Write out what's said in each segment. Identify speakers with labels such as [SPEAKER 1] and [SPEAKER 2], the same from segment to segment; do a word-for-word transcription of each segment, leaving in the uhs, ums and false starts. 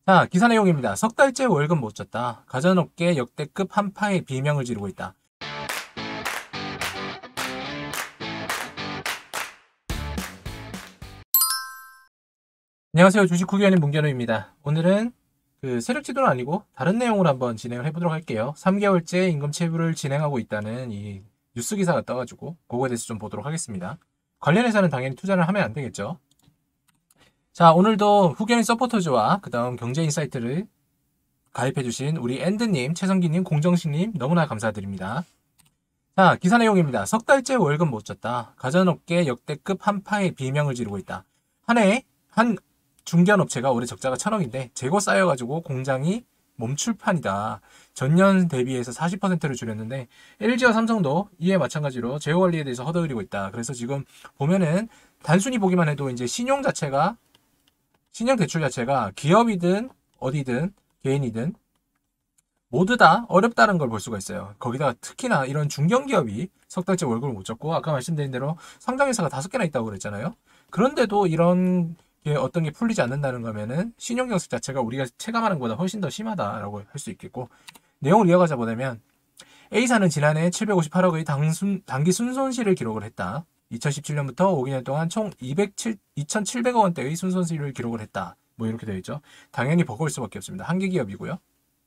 [SPEAKER 1] 자, 기사 내용입니다. 석 달째 월급 못 줬다. 가전업계 역대급 한파에 비명을 지르고 있다. 안녕하세요. 주식 후기하는 문견우입니다. 오늘은 그 세력 지도는 아니고 다른 내용을 한번 진행을 해보도록 할게요. 삼 개월째 임금 체불을 진행하고 있다는 이 뉴스 기사가 떠가지고 그거에 대해서 좀 보도록 하겠습니다. 관련 회사는 당연히 투자를 하면 안 되겠죠. 자, 오늘도 후견인 서포터즈와 그 다음 경제인사이트를 가입해주신 우리 엔드님, 최성기님, 공정식님 너무나 감사드립니다. 자, 기사 내용입니다. 석 달째 월급 못 줬다. 가전업계 역대급 한파에 비명을 지르고 있다. 한 해에 한 중견업체가 올해 적자가 천억인데 재고 쌓여가지고 공장이 멈출 판이다. 전년 대비해서 사십 퍼센트를 줄였는데 엘지와 삼성도 이에 마찬가지로 재고 관리에 대해서 허덕이고 있다. 그래서 지금 보면은 단순히 보기만 해도 이제 신용 자체가 신용 대출 자체가 기업이든 어디든 개인이든 모두 다 어렵다는 걸 볼 수가 있어요. 거기다가 특히나 이런 중견기업이 석 달째 월급을 못 줬고 아까 말씀드린 대로 상장회사가 다섯 개나 있다고 그랬잖아요. 그런데도 이런 게 어떤 게 풀리지 않는다는 거면은 신용경색 자체가 우리가 체감하는 것보다 훨씬 더 심하다라고 할 수 있겠고, 내용을 이어가자 보자면 A사는 지난해 칠백오십팔억의 당순, 단기 순손실을 기록을 했다. 이천십칠 년부터 오 개년 동안 총 이천칠백억 원대의 순손실을 기록을 했다. 뭐 이렇게 되어 있죠. 당연히 버거울 수밖에 없습니다. 한개 기업이고요.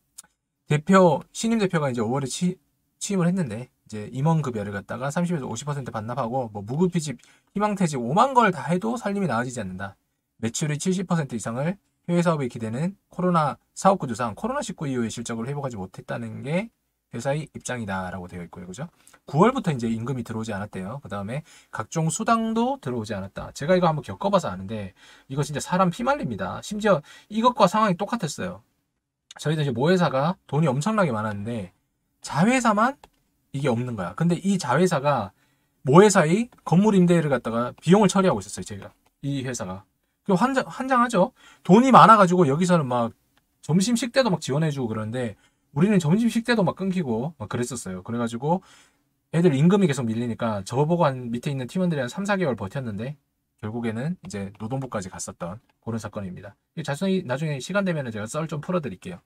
[SPEAKER 1] 대표, 신임 대표가 이제 오월에 취, 취임을 했는데, 이제 임원급여를 갖다가 삼십에서 오십 퍼센트 반납하고, 뭐, 무급휴직, 희망퇴직 오만 걸 다 해도 살림이 나아지지 않는다. 매출의 칠십 퍼센트 이상을 해외 사업에 기대는 코로나 사업 구조상 코로나십구 이후에 실적을 회복하지 못했다는 게 회사의 입장이다라고 되어 있고요. 그죠? 구월부터 이제 임금이 들어오지 않았대요. 그 다음에 각종 수당도 들어오지 않았다. 제가 이거 한번 겪어봐서 아는데, 이거 진짜 사람 피말립니다. 심지어 이것과 상황이 똑같았어요. 저희도 이제 모회사가 돈이 엄청나게 많았는데 자회사만 이게 없는 거야. 근데 이 자회사가 모회사의 건물 임대를 갖다가 비용을 처리하고 있었어요. 제가 이 회사가 그 환장, 환장하죠. 돈이 많아가지고 여기서는 막 점심 식대도 막 지원해주고 그러는데 우리는 점심 식대도 막 끊기고 막 그랬었어요. 그래가지고 애들 임금이 계속 밀리니까 저보고 한 밑에 있는 팀원들이 한 삼, 사 개월 버텼는데 결국에는 이제 노동부까지 갔었던 그런 사건입니다. 자세히 나중에 시간 되면 제가 썰 좀 풀어드릴게요.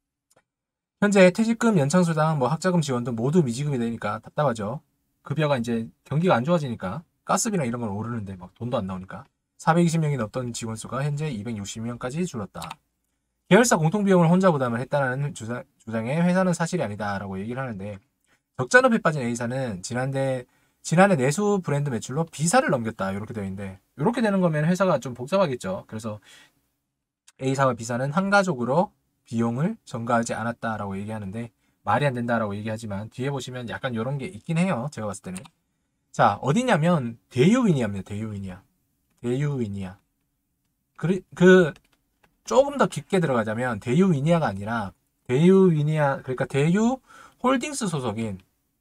[SPEAKER 1] 현재 퇴직금, 연장수당, 뭐 학자금 지원 등 모두 미지급이 되니까 답답하죠. 급여가 이제 경기가 안 좋아지니까 가스비나 이런 건 오르는데 막 돈도 안 나오니까 사백이십 명이 넘던 직원 수가 현재 이백육십 명까지 줄었다. 계열사 공통비용을 혼자 부담을 했다는 주장, 주장에 회사는 사실이 아니다라고 얘기를 하는데, 적자업에 빠진 A사는 지난해 지난해 내수 브랜드 매출로 B사를 넘겼다 이렇게 되어 있는데, 이렇게 되는 거면 회사가 좀 복잡하겠죠. 그래서 A사와 B사는 한 가족으로 비용을 전가하지 않았다라고 얘기하는데 말이 안 된다라고 얘기하지만 뒤에 보시면 약간 이런 게 있긴 해요. 제가 봤을 때는. 자, 어디냐면 대유위니아입니다. 대유위니아. 대유위니아. 그, 그 조금 더 깊게 들어가자면 대유위니아가 아니라 대유위니아, 그러니까 대유 홀딩스 소속인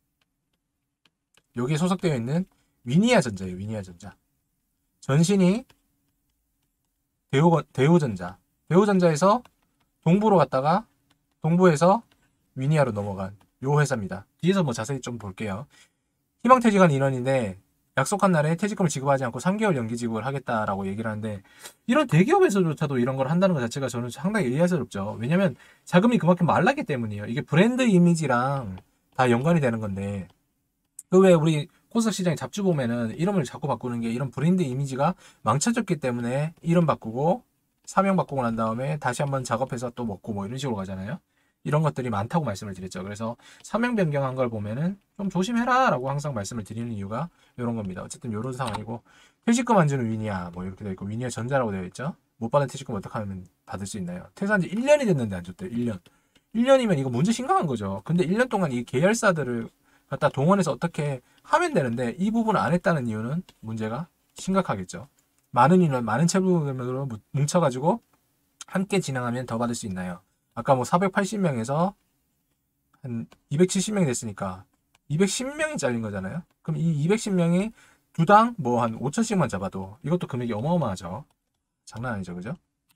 [SPEAKER 1] 여기에 소속되어 있는 위니아전자예요. 위니아전자. 전신이 대우, 대우전자. 대우전자에서 동부로 갔다가 동부에서 위니아로 넘어간 요 회사입니다. 뒤에서 뭐 자세히 좀 볼게요. 희망퇴직한 인원인데 약속한 날에 퇴직금을 지급하지 않고 삼 개월 연기 지급을 하겠다라고 얘기를 하는데, 이런 대기업에서조차도 이런 걸 한다는 것 자체가 저는 상당히 의아스럽죠. 왜냐면 자금이 그만큼 말랐기 때문이에요. 이게 브랜드 이미지랑 다 연관이 되는 건데, 그 왜 우리 코스닥 시장에 잡주 보면은 이름을 자꾸 바꾸는 게 이런 브랜드 이미지가 망쳐졌기 때문에 이름 바꾸고 사명 바꾸고 난 다음에 다시 한번 작업해서 또 먹고 뭐 이런 식으로 가잖아요. 이런 것들이 많다고 말씀을 드렸죠. 그래서 사명 변경한 걸 보면은 좀 조심해라 라고 항상 말씀을 드리는 이유가 이런 겁니다. 어쨌든 이런 상황이고, 퇴직금 안 주는 위니아 뭐 이렇게 되어 있고, 위니아 전자라고 되어 있죠. 못 받은 퇴직금 어떻게 하면 받을 수 있나요? 퇴사한 지 일 년이 됐는데 안 줬대요. 일 년. 일 년이면 이거 문제 심각한 거죠. 근데 일 년 동안 이 계열사들을 갖다 동원해서 어떻게 하면 되는데 이 부분을 안 했다는 이유는 문제가 심각하겠죠. 많은 인원, 많은 체불금으로 뭉쳐가지고 함께 진행하면 더 받을 수 있나요? 아까 뭐 사백팔십 명에서 한 이백칠십 명이 됐으니까 이백십 명이 잘린 거잖아요. 그럼 이 이백십 명이 두당 뭐 한 오천씩만 잡아도 이것도 금액이 어마어마하죠. 장난 아니죠, 그죠?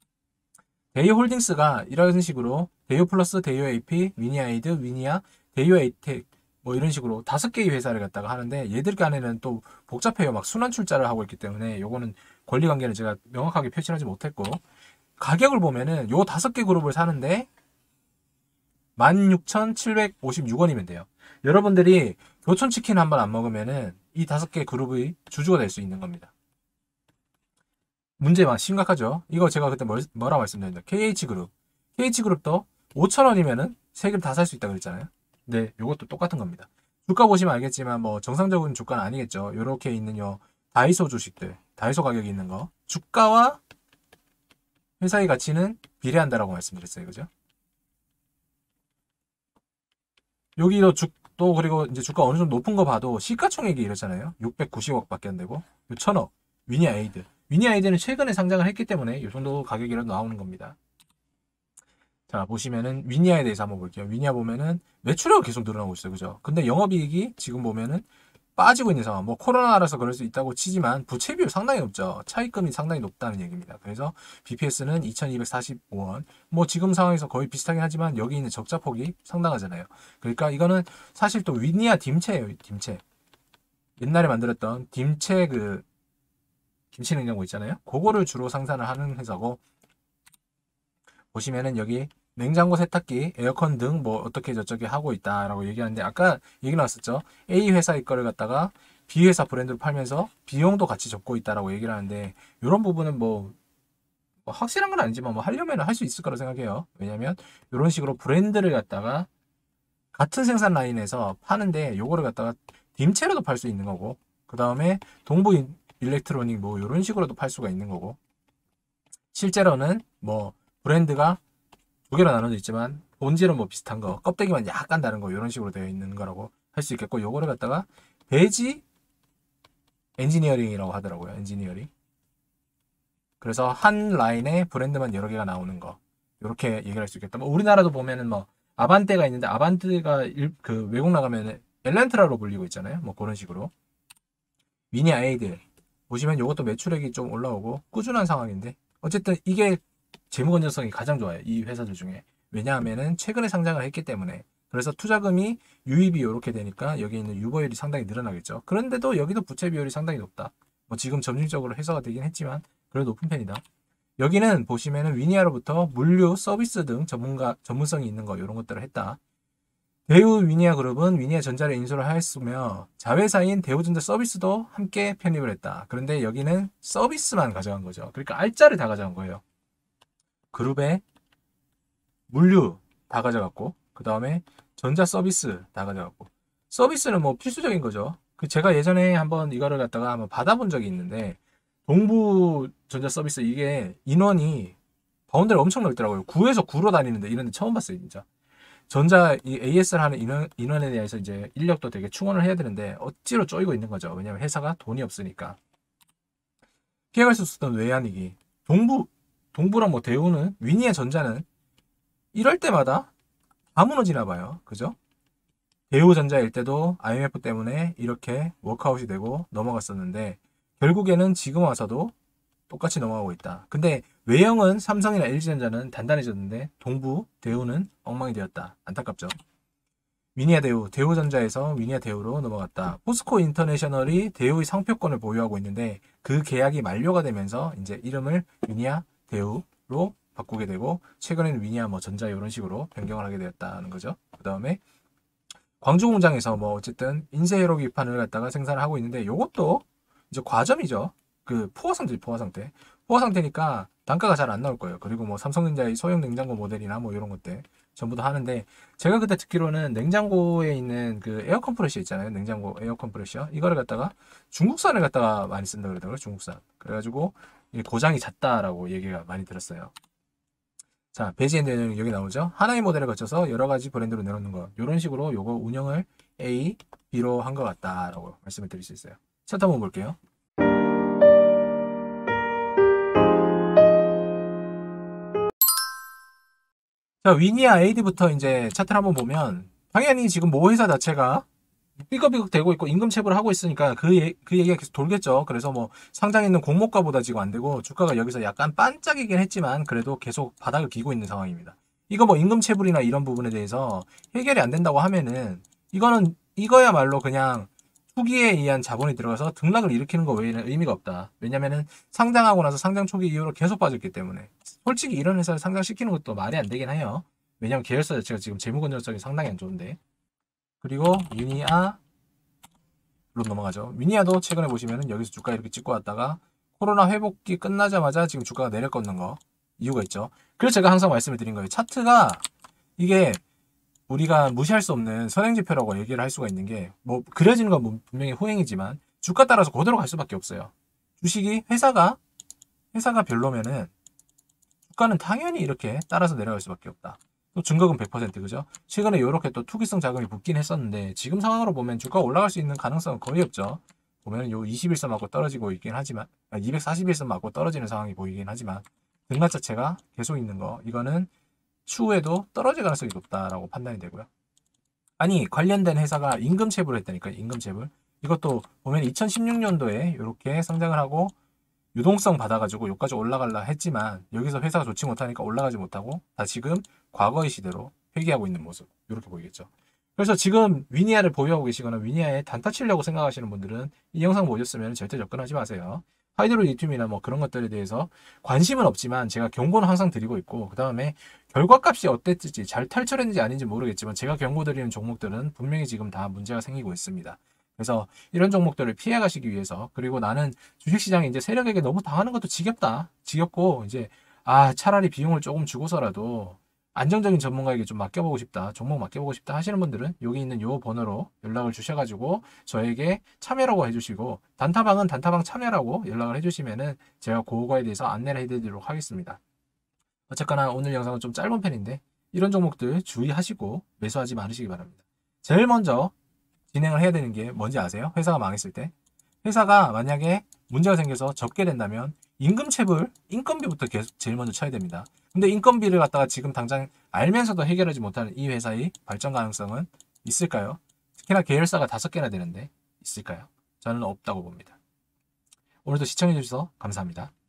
[SPEAKER 1] 대유홀딩스가 이런 식으로 대유 플러스, 대유 에이피, 위니아이드, 위니아, 대유 에이텍 뭐 이런 식으로 다섯 개의 회사를 갖다가 하는데, 얘들 간에는 또 복잡해요. 막 순환 출자를 하고 있기 때문에 요거는 권리관계를 제가 명확하게 표시하지 못했고, 가격을 보면은 요 다섯 개 그룹을 사는데 만 육천칠백오십육 원이면 돼요. 여러분들이 교촌치킨 한 번 안 먹으면은 이 다섯 개 그룹의 주주가 될 수 있는 겁니다. 문제가 심각하죠. 이거 제가 그때 뭘, 뭐라고 말씀드렸냐. 케이에이치그룹. 케이에이치그룹도 오천 원이면은 세 개를 다 살 수 있다고 그랬잖아요. 근데 요것도 똑같은 겁니다. 주가 보시면 알겠지만 뭐 정상적인 주가는 아니겠죠. 요렇게 있는 요 다이소 주식들, 다이소 가격이 있는 거. 주가와 회사의 가치는 비례한다라고 말씀드렸어요. 그죠? 여기도 주, 또 그리고 이제 주가 어느 정도 높은 거 봐도 시가총액이 이렇잖아요. 육백구십억 밖에 안 되고 천억. 위니아 에이드. 위니아 에이드는 최근에 상장을 했기 때문에 이 정도 가격이라도 나오는 겁니다. 자, 보시면은 위니아에 대해서 한번 볼게요. 위니아 보면은 매출액이 계속 늘어나고 있어요. 그죠? 근데 영업이익이 지금 보면은 빠지고 있는 상황. 뭐 코로나라서 그럴 수 있다고 치지만 부채 비율 상당히 높죠. 차입금이 상당히 높다는 얘기입니다. 그래서 비피에스는 이천이백사십오 원. 뭐 지금 상황에서 거의 비슷하긴 하지만 여기 있는 적자폭이 상당하잖아요. 그러니까 이거는 사실 또 위니아 딤체예요. 딤체. 옛날에 만들었던 딤체 그 김치 냉장고 있잖아요. 그거를 주로 생산을 하는 회사고, 보시면은 여기 냉장고, 세탁기, 에어컨 등 뭐 어떻게 저쩌게 하고 있다라고 얘기하는데, 아까 얘기 나왔었죠. A 회사의 거를 갖다가 B 회사 브랜드로 팔면서 비용도 같이 접고 있다라고 얘기를 하는데, 이런 부분은 뭐, 뭐 확실한 건 아니지만 뭐 하려면 할 수 있을 거라 생각해요. 왜냐면 이런 식으로 브랜드를 갖다가 같은 생산 라인에서 파는데 요거를 갖다가 딤체로도 팔 수 있는 거고, 그 다음에 동부 일렉트로닉 뭐 이런 식으로도 팔 수가 있는 거고, 실제로는 뭐 브랜드가 두 개로 나눠져 있지만 본질은 뭐 비슷한 거, 껍데기만 약간 다른 거 이런 식으로 되어 있는 거라고 할 수 있겠고, 요거를 갖다가 베지 엔지니어링이라고 하더라고요. 엔지니어링. 그래서 한 라인에 브랜드만 여러 개가 나오는 거, 이렇게 얘기를 할 수 있겠다. 뭐 우리나라도 보면은 뭐 아반떼가 있는데, 아반떼가 일, 그 외국 나가면 엘렌트라로 불리고 있잖아요. 뭐 그런 식으로. 위니아 에이드 보시면 이것도 매출액이 좀 올라오고 꾸준한 상황인데, 어쨌든 이게 재무 건전성이 가장 좋아요. 이 회사들 중에. 왜냐하면은 최근에 상장을 했기 때문에. 그래서 투자금이 유입이 이렇게 되니까 여기 있는 유보율이 상당히 늘어나겠죠. 그런데도 여기도 부채 비율이 상당히 높다. 뭐 지금 점진적으로 해소가 되긴 했지만 그래도 높은 편이다. 여기는 보시면은 위니아로부터 물류, 서비스 등 전문가 전문성이 있는 거 이런 것들을 했다. 대우 위니아 그룹은 위니아 전자를 인수를 하였으며 자회사인 대우전자 서비스도 함께 편입을 했다. 그런데 여기는 서비스만 가져간 거죠. 그러니까 알짜를 다 가져간 거예요. 그룹에 물류 다 가져갔고, 그 다음에 전자 서비스 다 가져갔고. 서비스는 뭐 필수적인 거죠. 그 제가 예전에 한번 이거를 갖다가 한번 받아본 적이 있는데, 동부 전자 서비스 이게 인원이 바운드를 엄청 넓더라고요. 구에서 구로 다니는데 이런 데 처음 봤어요, 진짜. 전자 이 에이에스를 하는 인원, 인원에 대해서 이제 인력도 되게 충원을 해야 되는데 억지로 쪼이고 있는 거죠. 왜냐면 회사가 돈이 없으니까. 피해갈 수 없었던 외환위기. 동부, 동부랑 뭐 대우는, 위니아 전자는 이럴 때마다 다 무너지나 봐요. 그죠? 대우전자일 때도 아이엠에프 때문에 이렇게 워크아웃이 되고 넘어갔었는데, 결국에는 지금 와서도 똑같이 넘어가고 있다. 근데 외형은 삼성이나 엘지전자는 단단해졌는데 동부, 대우는 엉망이 되었다. 안타깝죠. 위니아 대우, 대우전자에서 위니아 대우로 넘어갔다. 포스코 인터내셔널이 대우의 상표권을 보유하고 있는데 그 계약이 만료가 되면서 이제 이름을 위니아 대우로 바꾸게 되고, 최근에는 위니아 뭐 전자 이런 식으로 변경을 하게 되었다는 거죠. 그 다음에 광주 공장에서 뭐 어쨌든 인쇄회로 기판을 갖다가 생산을 하고 있는데, 이것도 이제 과점이죠. 그 포화 상태, 포화 상태. 포화 상태니까 단가가 잘 안 나올 거예요. 그리고 뭐 삼성전자의 소형 냉장고 모델이나 뭐 이런 것들 전부 다 하는데, 제가 그때 듣기로는 냉장고에 있는 그 에어 컴프레셔 있잖아요. 냉장고 에어 컴프레셔. 이거를 갖다가 중국산을 갖다가 많이 쓴다 그러더라고요. 중국산. 그래가지고 고장이 잦다라고 얘기가 많이 들었어요. 자, 베지 엔드 여기 나오죠. 하나의 모델을 거쳐서 여러 가지 브랜드로 내놓는 거. 이런 식으로 요거 운영을 A, B로 한 것 같다라고 말씀을 드릴 수 있어요. 차트 한번 볼게요. 자, 위니아 에이디부터 이제 차트를 한번 보면, 당연히 지금 모 회사 자체가 삐걱삐걱 되고 있고 임금 체불을 하고 있으니까 그, 예, 그 얘기가 계속 돌겠죠. 그래서 뭐 상장에 있는 공모가보다 지금 안 되고 주가가 여기서 약간 반짝이긴 했지만 그래도 계속 바닥을 기고 있는 상황입니다. 이거 뭐 임금 체불이나 이런 부분에 대해서 해결이 안 된다고 하면은 이거는 이거야말로 그냥 투기에 의한 자본이 들어가서 등락을 일으키는 거 외에는 의미가 없다. 왜냐면은 상장하고 나서 상장 초기 이후로 계속 빠졌기 때문에. 솔직히 이런 회사를 상장시키는 것도 말이 안 되긴 해요. 왜냐면 계열사 자체가 지금 재무 건전성이 상당히 안 좋은데. 그리고 위니아로 넘어가죠. 위니아도 최근에 보시면은 여기서 주가 이렇게 찍고 왔다가 코로나 회복기 끝나자마자 지금 주가가 내려꺾는 거 이유가 있죠. 그래서 제가 항상 말씀을 드린 거예요. 차트가 이게 우리가 무시할 수 없는 선행지표라고 얘기를 할 수가 있는 게, 뭐 그려지는 건 분명히 호행이지만 주가 따라서 그대로 갈 수밖에 없어요. 주식이 회사가 회사가 별로면은 주가는 당연히 이렇게 따라서 내려갈 수밖에 없다. 또 증거금 백 퍼센트 그죠? 최근에 이렇게 또 투기성 자금이 붙긴 했었는데 지금 상황으로 보면 주가가 올라갈 수 있는 가능성은 거의 없죠. 보면 요 이십일 선 맞고 떨어지고 있긴 하지만, 이백사십일 선 맞고 떨어지는 상황이 보이긴 하지만 등락 자체가 계속 있는 거, 이거는 추후에도 떨어질 가능성이 높다라고 판단이 되고요. 아니 관련된 회사가 임금 체불을 했다니까요. 임금 체불. 이것도 보면 이천십육 년도에 이렇게 성장을 하고 유동성 받아가지고 여기까지 올라갈라 했지만 여기서 회사가 좋지 못하니까 올라가지 못하고 다 지금 과거의 시대로 회귀하고 있는 모습, 이렇게 보이겠죠. 그래서 지금 위니아를 보유하고 계시거나 위니아에 단타 치려고 생각하시는 분들은 이 영상 보셨으면 절대 접근하지 마세요. 하이드로 리튬이나 뭐 그런 것들에 대해서 관심은 없지만 제가 경고는 항상 드리고 있고, 그 다음에 결과값이 어땠을지 잘 탈출했는지 아닌지 모르겠지만 제가 경고드리는 종목들은 분명히 지금 다 문제가 생기고 있습니다. 그래서 이런 종목들을 피해 가시기 위해서, 그리고 나는 주식시장에 이제 세력에게 너무 당하는 것도 지겹다. 지겹고 이제 아 차라리 비용을 조금 주고서라도 안정적인 전문가에게 좀 맡겨보고 싶다, 종목 맡겨보고 싶다 하시는 분들은 여기 있는 요 번호로 연락을 주셔가지고 저에게 참여라고 해주시고, 단타방은 단타방 참여라고 연락을 해주시면은 제가 그거에 대해서 안내를 해드리도록 하겠습니다. 어쨌거나 오늘 영상은 좀 짧은 편인데 이런 종목들 주의하시고 매수하지 말으시기 바랍니다. 제일 먼저 진행을 해야 되는 게 뭔지 아세요? 회사가 망했을 때, 회사가 만약에 문제가 생겨서 접게 된다면 임금체불, 인건비부터 계속 제일 먼저 쳐야 됩니다. 근데 인건비를 갖다가 지금 당장 알면서도 해결하지 못하는 이 회사의 발전 가능성은 있을까요? 특히나 계열사가 다섯 개나 되는데 있을까요? 저는 없다고 봅니다. 오늘도 시청해주셔서 감사합니다.